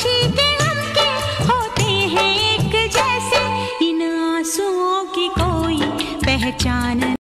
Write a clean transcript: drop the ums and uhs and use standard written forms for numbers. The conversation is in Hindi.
खुशी के हम के होते हैं एक जैसे, इन आंसुओं की कोई पहचान